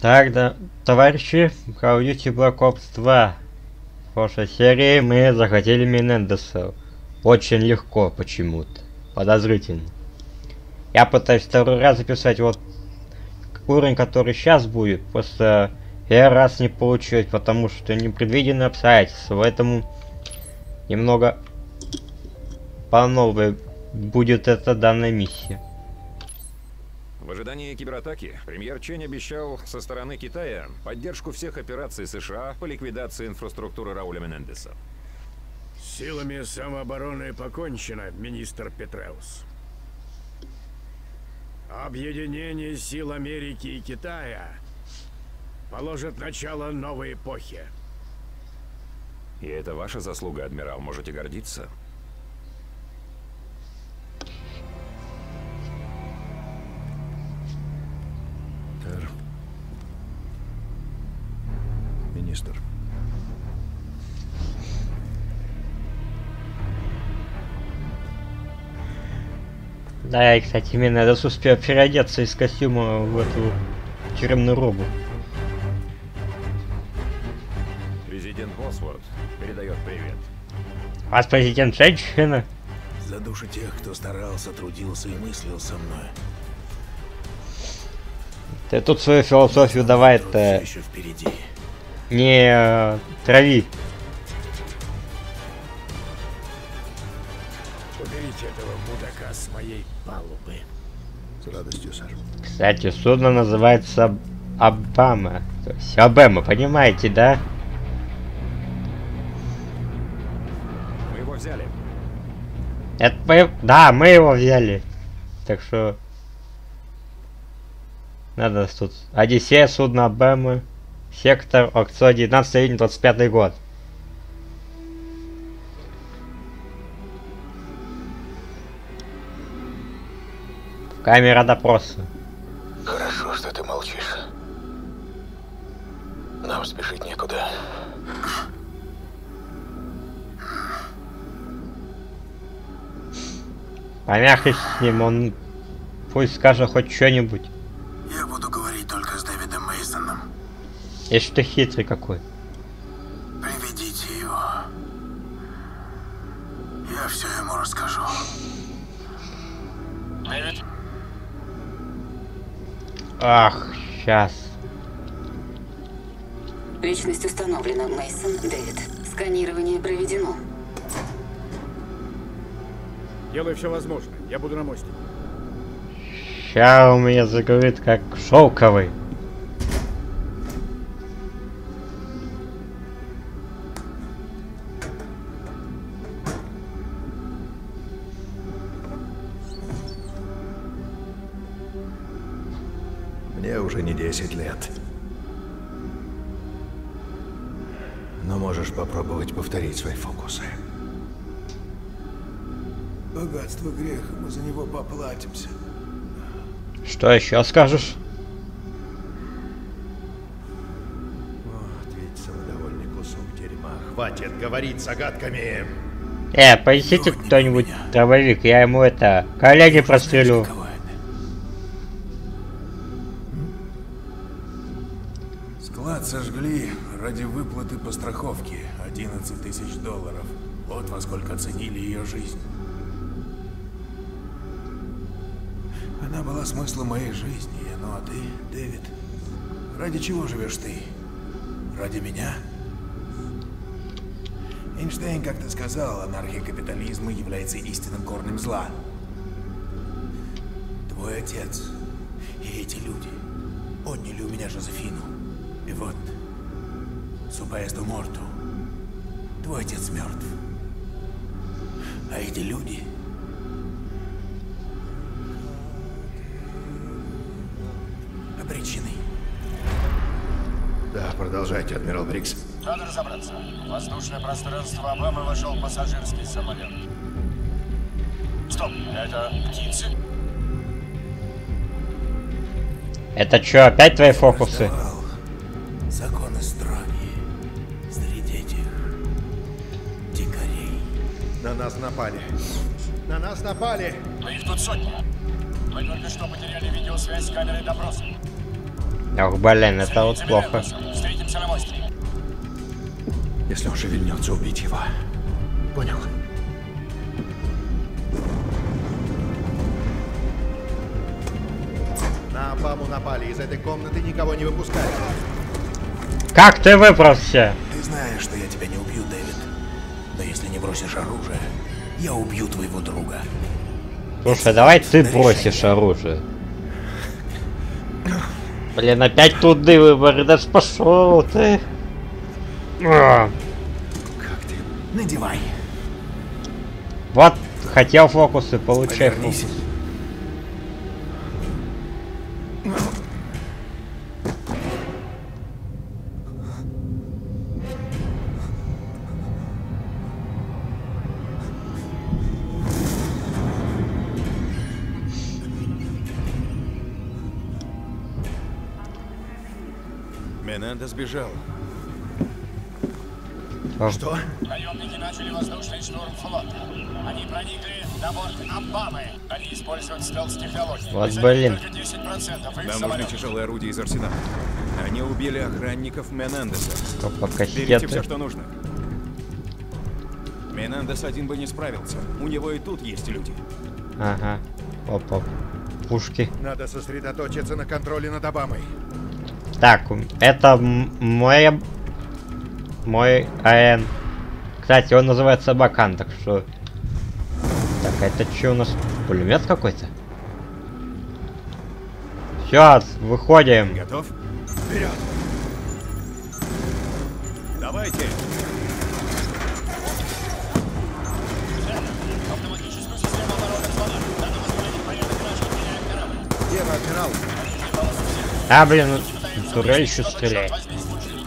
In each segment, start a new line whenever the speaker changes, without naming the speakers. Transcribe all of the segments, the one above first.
Так, да, товарищи, Call of Duty Black Ops 2. В прошлой серии мы захватили Менендеса. Очень легко почему-то. Подозрительно. Я пытаюсь второй раз записать вот уровень, который сейчас будет. Просто первый раз не получилось, потому что непредвиденные обстоятельства. Поэтому немного по новой будет эта данная миссия.
В ожидании кибератаки премьер Чень обещал со стороны Китая поддержку всех операций США по ликвидации инфраструктуры Рауля Менендеса.
Силами самообороны покончено, министр Петреус. Объединение сил Америки и Китая положит начало новой эпохе.
И это ваша заслуга, адмирал, можете гордиться.
Министр.
Да, и, кстати, мне надо успел переодеться из костюма в эту тюремную робу.
Президент Босворд передает привет.
У вас президент женщина?
За души тех, кто старался, трудился и мыслил со мной.
Ты тут свою философию давай-то
Еще впереди.
не трави.
Уберите этого мудака с моей палубы.
С радостью, сэр.
Кстати, судно называется Обама. То есть Обама, понимаете, да?
Мы его взяли.
Это мы... Да, мы его взяли. Так что... Надо тут... Одиссея, судно Обамы. Сектор, аукцион 19 июня 25 год. Камера допроса.
Хорошо, что ты молчишь. Нам спешить некуда.
Помягче с ним, он пусть скажет хоть что-нибудь.
Я буду говорить только с Дэвидом Мейсоном.
Если ты хитрый какой.
Приведите его. Я все ему расскажу.
Дэвид?
Ах, сейчас.
Личность установлена. Мейсон Дэвид. Сканирование проведено.
Делай все возможное. Я буду на мостике.
Ща у меня заговорит как шелковый.
Мне уже не 10 лет. Но можешь попробовать повторить свои фокусы. Богатство греха, мы за него поплатимся.
Что еще скажешь?
Вот ведь самодовольный кусок дерьма. Хватит говорить загадками.
Поищите кто-нибудь дробовик, я ему это... коллеги прострелю.
Склад сожгли ради выплаты по страховке. 11 тысяч долларов. Вот во сколько оценили ее жизнь. Она была смыслом моей жизни. Ну а ты, Дэвид, ради чего живешь ты? Ради меня? Эйнштейн как-то сказал, анархия капитализма является истинным корнем зла. Твой отец и эти люди отняли у меня Жозефину. И вот, супаэсту морту, твой отец мертв. А эти люди... обречены. Да, продолжайте, адмирал Брикс.
Надо разобраться. В воздушное пространство Обамы вошел пассажирский самолет. Стоп, это птицы?
Это что, опять твои фокусы?
Законы строгие. Среди этих дикарей. На нас напали. На нас напали!
Но их тут сотни. Мы только что потеряли видеосвязь с камерой допроса.
Ох, блин, это вот плохо.
Встретимся на мостике.
Если он шевельнется, убить его. Понял?
На Обаму напали. Из этой комнаты никого не выпускают.
Как ты выбрался?
Ты знаешь, что я тебя не убью, Дэвид. Но если не бросишь оружие, я убью твоего друга.
Слушай, давай ты бросишь оружие. Блин, опять туды выборы, да пошел ты.
Как ты? Надевай.
Вот, хотел фокусы, получай
Повернись.
фокус.
Менендес сбежал.
Что?
Наемники начали воздушный штурм флота. Они проникли на борт Обамы. Они используют стелс-технологии.
Вот
Мы заняли
блин.
только 10% их
Нам нужны
самолетов.
тяжелые орудия из арсенала. Они убили охранников Менендеса.
Опа,
Берите все,
кассеты.
что нужно. Менендес один бы не справился. У него и тут есть люди.
Ага. Опа. Пушки.
Надо сосредоточиться на контроле над Обамой.
Так, это мой АН. Кстати, он называется Бакан, так что... Так, а это что у нас? Пулемет какой-то? Все, выходим.
Готов? Вперед! Давайте!
Автоматическую систему обороны флота. Надо восстановить порядок, иначе потеряем корабль.
Ева, адмирал!
А, блин, турель еще стреляет.
Возьми случай.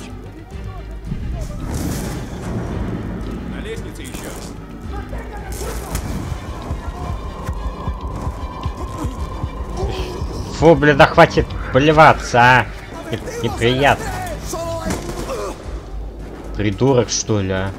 На лестнице еще.
Фу, блин, да хватит плеваться, а. Неприятно. Придурок, что ли, а?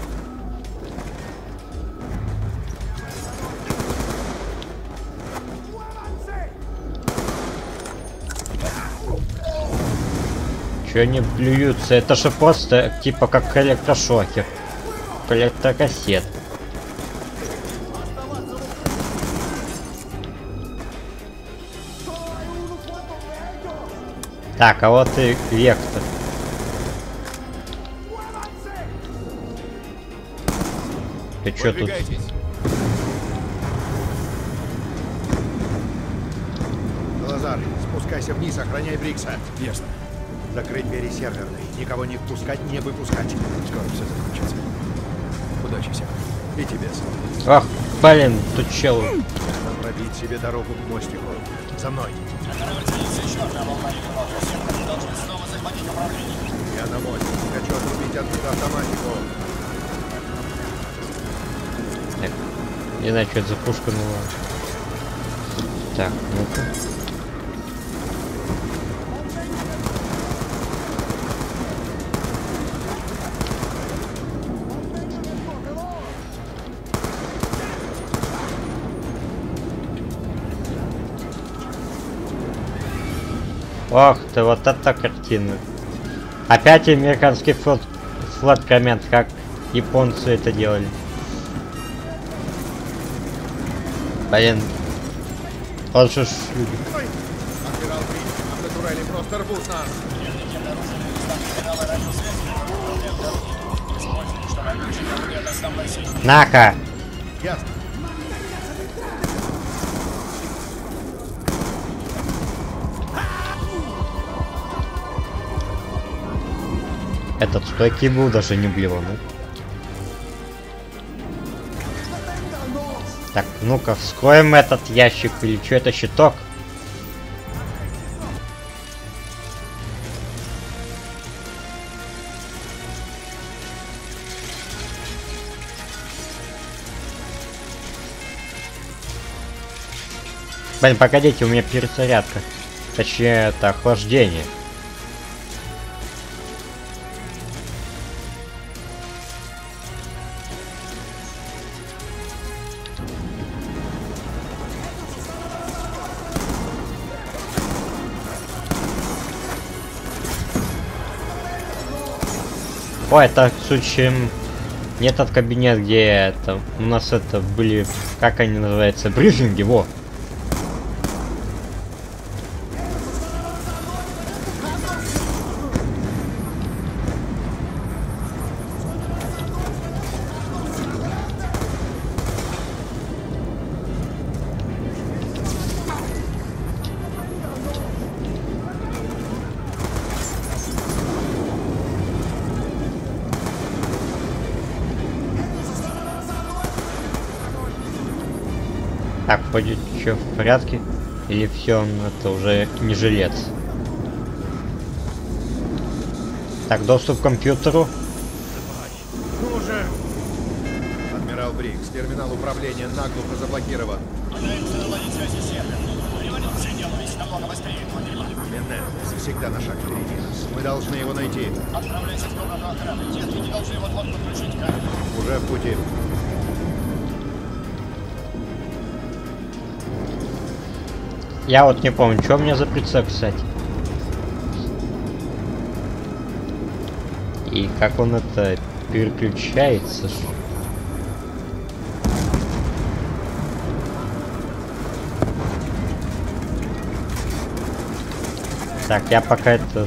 Чё они плюются? Это же просто типа как электрошокер. Электрокассет. Так, а вот и Вектор. Ты чё тут?
Выдвигайтесь.
Лазар, спускайся вниз, охраняй Брикса.
Ясно.
Закрыть двери серверной. Никого не впускать, не выпускать.
Скоро все закончится. Удачи всем.
И тебе, сын.
Ах, блин, тут чел.
Надо пробить себе дорогу к мостику. За мной.
Еще одна волна ликвидов. Все должны снова захватить управление.
Я на мостик. Хочу отрубить оттуда автоматику.
Так, не знаю, что это за пушка была. Так, ну-ка. Ох ты, вот это картина. Опять американский флот коммент, как японцы это делали. Блин. Он же
Адмирал Брикс, автотурели просто рвут нас.
На-ка!
Ясно.
Этот стойкий был, даже не блеванул. Так, ну-ка, вскроем этот ящик, или что это, щиток? Блин, погодите, у меня перезарядка. Точнее, это охлаждение. О, это в случае не этот кабинет, где это у нас это были, как они называются, брифинги, во. Так, вроде что, в порядке? Или все, он это уже не жилец? Так, доступ к компьютеру.
Ну же! Адмирал Брикс, терминал управления наглухо заблокирован.
Пытаемся наладить связь с сервером. Революция делались намного быстрее.
Менендес всегда на шаг впереди нас. Мы должны его найти.
Отправляйся в комнату охраны. Техники должны вот-вот подключить камеру.
Уже в пути.
Я вот не помню, что у меня за прицеп, кстати. И как он это переключается. Так, я пока это...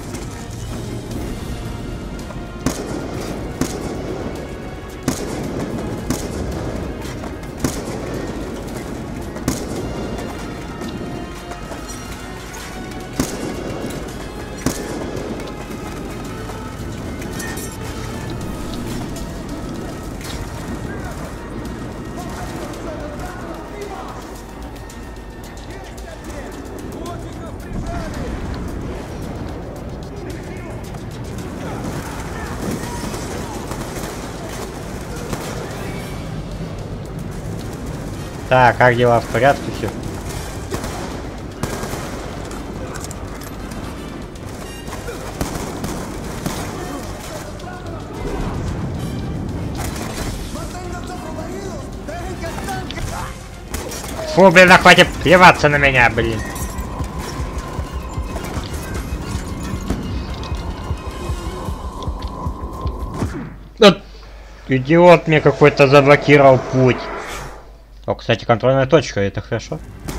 Так, как дела? В порядке все? Фу, блин, хватит плеваться на меня, блин. Вот, идиот мне какой-то заблокировал путь. О, кстати, контрольная точка, это хорошо.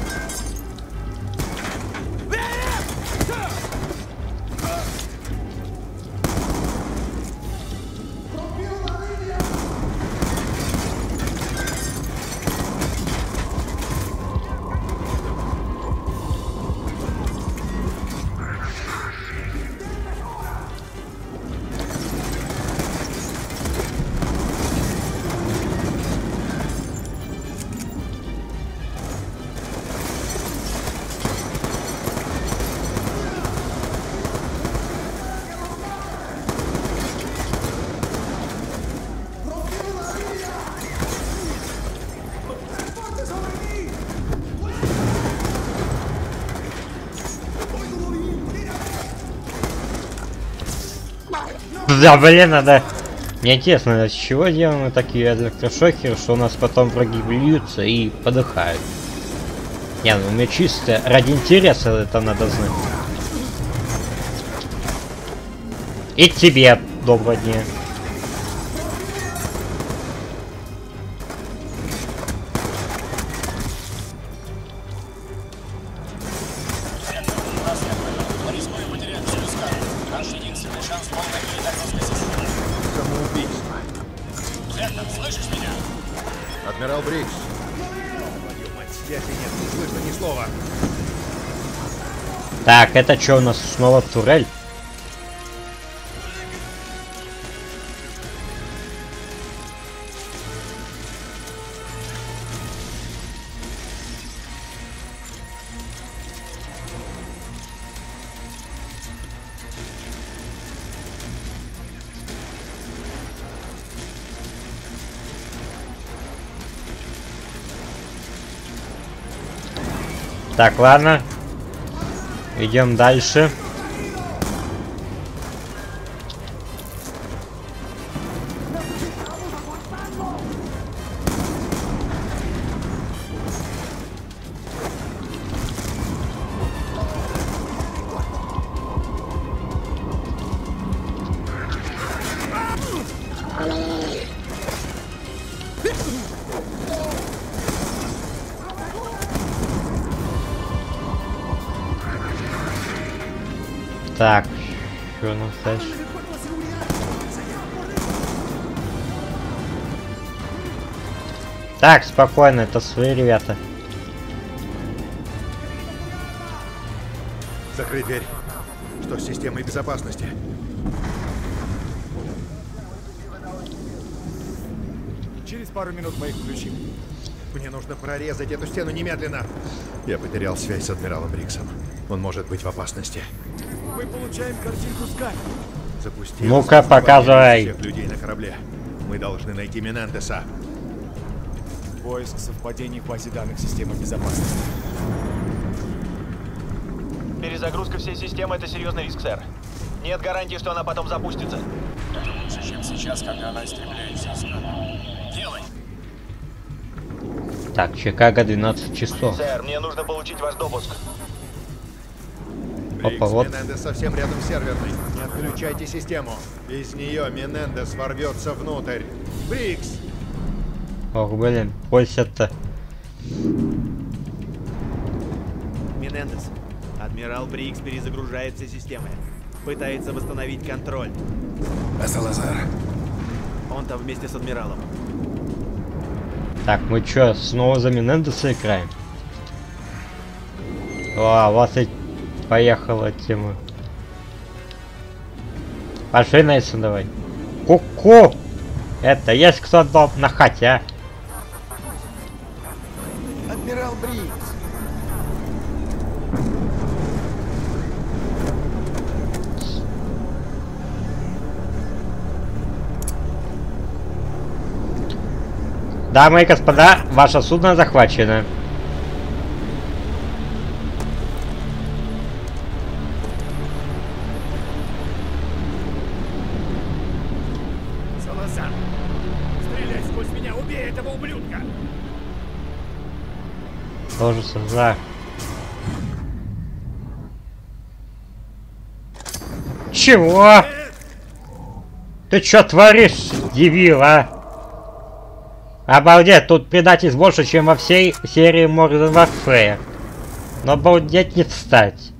Да, блин, надо... Мне интересно, с чего деланы такие электрошокеры, что у нас потом враги бьются и подыхают. Не, ну мне чисто ради интереса это надо знать. И тебе доброго дня.
Адмирал Брикс. Твою мать, связи нет, не слышно ни слова.
Так, это что у нас снова турель? Так, ладно. Идем дальше. Так, что у нас дальше? Так, спокойно, это свои ребята.
Закрыть дверь. Что с системой безопасности? Через пару минут мы их включим. Мне нужно прорезать эту стену немедленно. Я потерял связь с адмиралом Бриксом. Он может быть в опасности. Мы получаем картинку с камеры. Запусти.
Ну-ка, показывай.
Всех людей на корабле. Мы должны найти Менендеса.
Поиск совпадений в базе данных системы безопасности.
Перезагрузка всей системы — это серьезный риск, сэр. Нет гарантии, что она потом запустится.
Это лучше, чем сейчас, когда она истребляет все страны. Делай!
Так, Чикаго 12 часов.
Сэр, мне нужно получить ваш допуск.
Брикс,
Опа, вот.
Менендес совсем рядом с серверной. Не отключайте систему. Без нее Менендес ворвется внутрь. Брикс!
Ох, блин, просят-то.
Менендес, адмирал Брикс перезагружает все системы. Пытается восстановить контроль.
А Салазар?
Он там вместе с адмиралом.
Так, мы чё, снова за Менендеса играем? О, вот и поехала тема. Пошли, Нейсон, давай. Ку-ку! Это есть кто дом на хате, а?
Адмирал Брикс!
Дамы и господа, ваше судно захвачено.
Салазар! Стреляй сквозь меня! Убей этого ублюдка!
Тоже Салазар. Чего? Ты чё творишь, дебил, а? Обалдеть, тут предатель больше, чем во всей серии Modern Warfare. Но обалдеть не встать.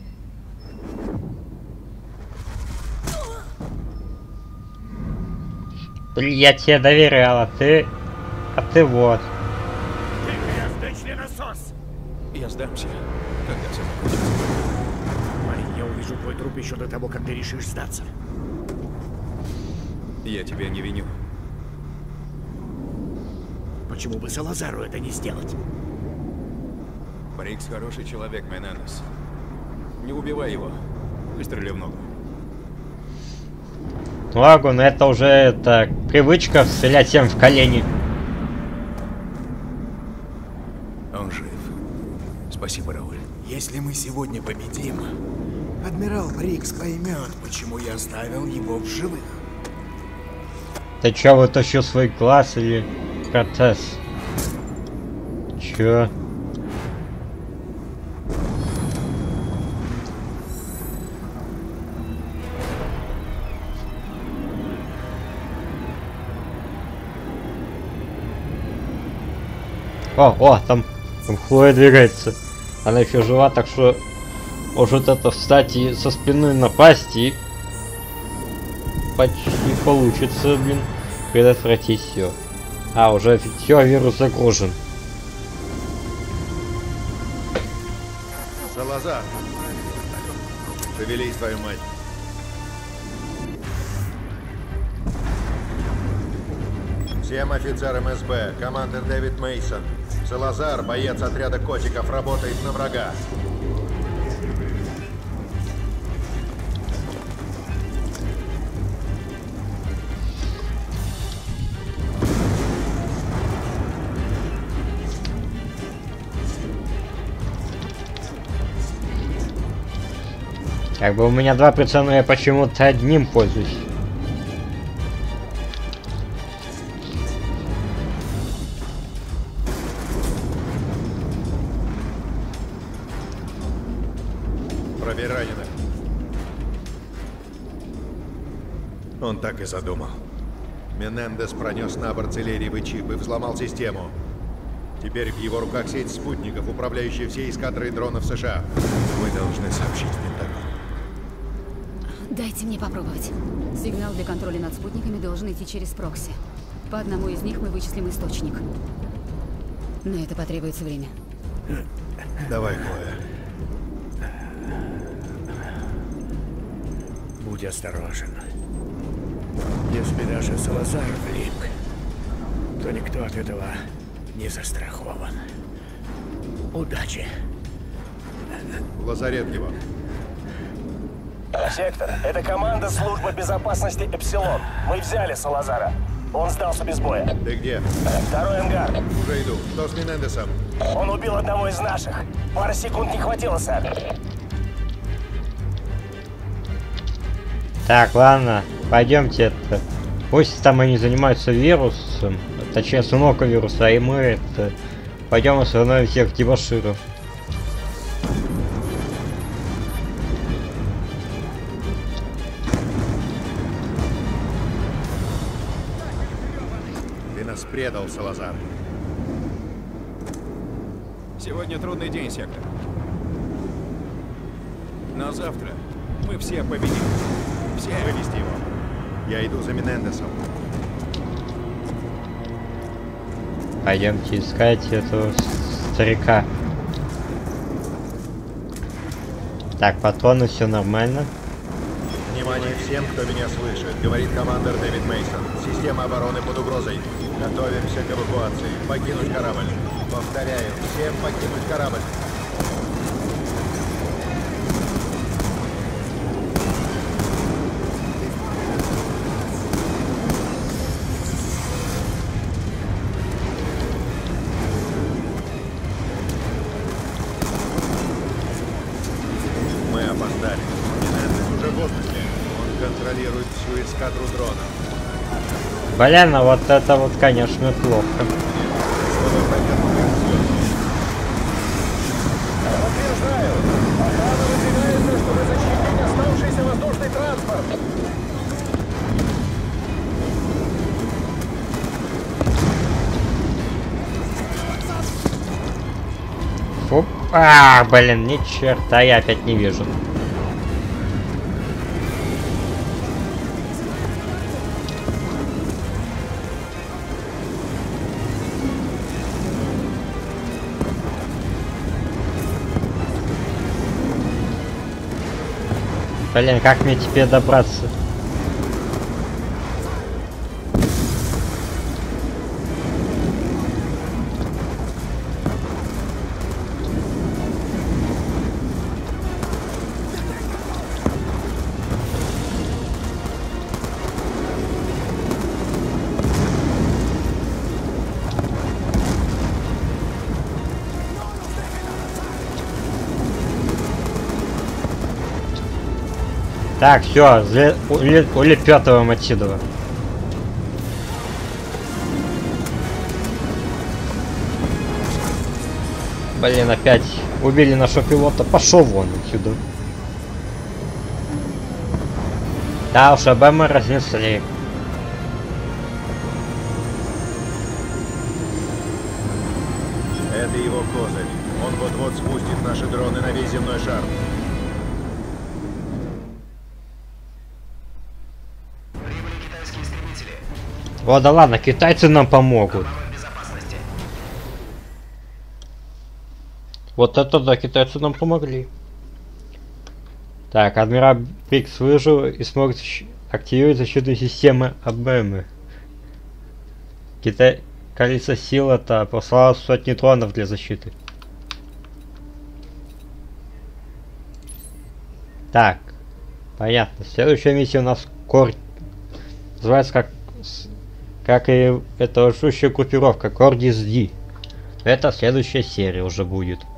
Блин, я тебе доверял, а ты вот.
Ты грязный членосос!
Я сдамся, когда все закончится.
Парень, я увижу твой труп еще до того, как ты решишь сдаться.
Я тебя не виню.
Почему бы Салазару это не сделать?
Брикс хороший человек, Менендес. Не убивай его. Выстрели в ногу.
Лагун, это уже привычка стрелять всем в колени.
Он жив. Спасибо, Рауль.
Если мы сегодня победим, адмирал Брикс поймет, почему я оставил его в живых.
Ты чё, вытащил свой глаз или протез? Чё? О, там Хлоя двигается. Она еще жива, так что может это встать и со спины напасть, и почти получится, блин, предотвратить все. А, уже все, вирус загружен.
Салазар! Шевелись, твою мать! Всем офицерам СБ, командир Дэвид Мейсон. Салазар, боец отряда котиков, работает на врага.
Как бы у меня 2 прицела, но я почему-то одним пользуюсь.
Пробей раненых. Он так и задумал. Менендес пронес на борт целериевый чип и взломал систему. Теперь в его руках сеть спутников, управляющая всей эскадрой дронов США. Мы должны сообщить в Пентагон.
Дайте мне попробовать. Сигнал для контроля над спутниками должен идти через прокси. По одному из них мы вычислим источник. Но это потребуется время.
Давай, Хлоя.
Будь осторожен. Если даже Салазар влип, то никто от этого не застрахован. Удачи.
В лазарет его.
Сектор, это команда службы безопасности Эпсилон. Мы взяли Салазара. Он сдался без боя.
Ты где?
Второй ангар.
Уже иду. Что с Менендесом?
Он убил одного из наших. Пары секунд не хватило, сэр.
Так, ладно, пойдемте это. Пусть там они занимаются вирусом, точнее установкой вируса, и мы это пойдем остановим всех дебоширов.
Ты нас предал, Салазар.
Сегодня трудный день, Сектор. Но завтра мы все победим. Все.
Вывести его. Я иду за Менендесом.
Пойдемте искать этого старика. Так, патроны, все нормально.
Внимание всем, кто меня слышит. Говорит командир Дэвид Мейсон. Система обороны под угрозой. Готовимся к эвакуации. Покинуть корабль. Повторяю, всем покинуть корабль. Мы опоздали. Менендес уже в воздухе. Он контролирует всю эскадру дронов.
Блин, а вот это вот, конечно, плохо.
Утверждаю, охрана выдвигается, чтобы защитить оставшийся воздушный транспорт.
Фу. Блин, ни черта я опять не вижу. Блин, как мне теперь добраться? Так, все, улепетываем отсюда. Блин, опять убили нашего пилота. Пошел вон отсюда. Да уж, об мы разнесли.
Это его козырь. Он вот-вот спустит наши дроны на весь земной шар.
О, да ладно, китайцы нам помогут. Вот это да, китайцы нам помогли. Так, адмирал Брикс выжил и смог активировать защитную систему АБМ. Коалиция сил-то послала сотни дронов для защиты. Так, понятно. Следующая миссия у нас называется как и эта жущая группировка Кордис Ди. Это следующая серия уже будет.